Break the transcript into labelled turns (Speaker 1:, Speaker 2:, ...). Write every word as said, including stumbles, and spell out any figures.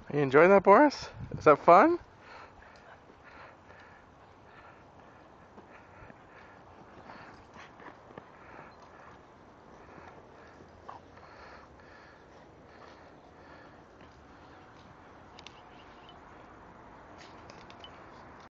Speaker 1: Are you enjoying that, Boris? Is that fun?